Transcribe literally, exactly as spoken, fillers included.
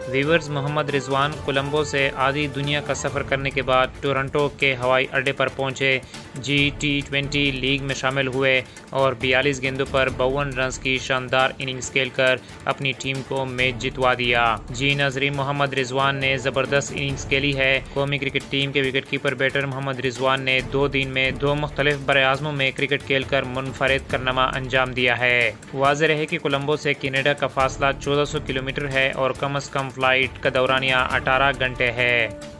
Viewers, Mohammad Rizwan Colombo से आधी दुनिया का सफ़र करने के बाद टोरंटो के हवाई अड्डे पर पहुंचे। जी टी ट्वेंटी लीग में शामिल हुए और बयालीस गेंदों पर बावन रन की शानदार इनिंग्स खेलकर अपनी टीम को मैच जितवा दिया। जी नाजरीन, मोहम्मद रिजवान ने ज़बरदस्त इनिंग्स खेली है। कौमी क्रिकेट टीम के विकेटकीपर बैटर मोहम्मद रिजवान ने दो दिन में दो मुख्तलिफ बरआज़मों में क्रिकेट खेलकर मुनफरिद कारनामा अंजाम दिया है। वाज़ेह है कि कोलंबो से कनाडा का फासला चौदह सौ किलोमीटर है और कम अज़ कम फ्लाइट का दौरानिया अठारह घंटे है।